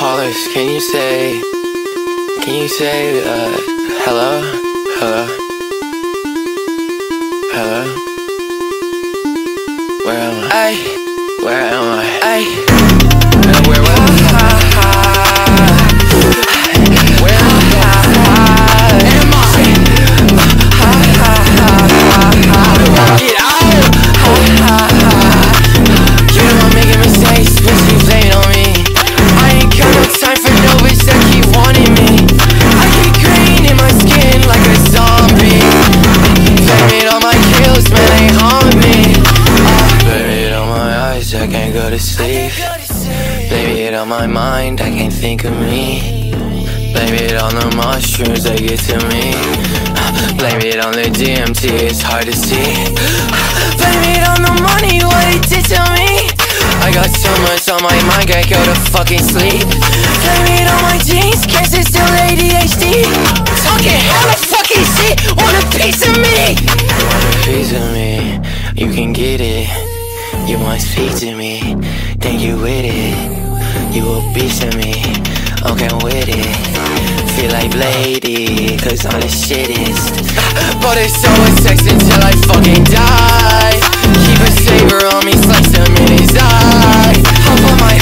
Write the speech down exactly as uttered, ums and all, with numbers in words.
Callers, can you say, can you say, uh, hello? Hello? Hello? Where am I? Ay. Where am I? Ay. And where will I? Where am I? Am I? How do I get out? You know I'm making mistakes, bitch, keep playing on me. I ain't got no time for no bitch that keep wanting me. I get green in my skin like a zombie. Blame it on my kills, man, they haunt me. Blame it on my eyes, I can't go to sleep. Blame it on my mind, I can't think of me. Blame it on the mushrooms, they get to me. Blame it on the D M T, it's hard to see. Blame it on the money, what it did to me. I got so much on my mind, can't go to fucking sleep. Blame it on my jeans, guess it's still A D H D. Talking hella fucking shit, want a piece of me. You want a piece of me, you can get it. You want to speak to me, then you with it. You a beast of me, okay with it. Feel like Lady, cause I'm the shittest. But it's always sex until I fucking die. Keep a saber on me, slice him in his eye. Hop on my